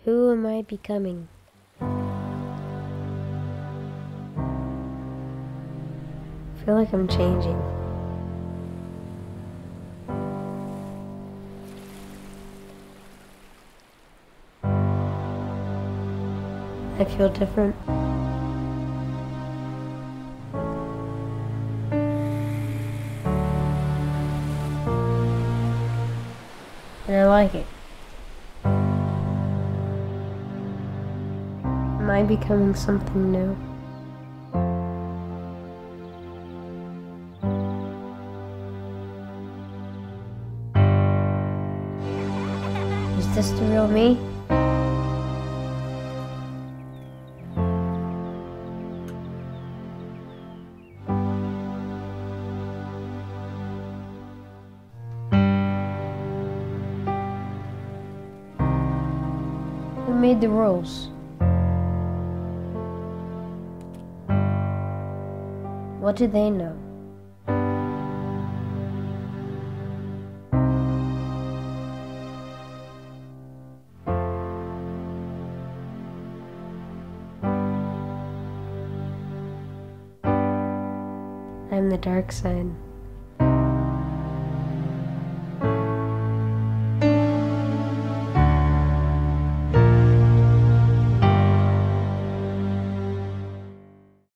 Who am I becoming? I feel like I'm changing. I feel different. And I like it. Am I becoming something new? Is this the real me? Who made the rules? What do they know? I'm the dark side.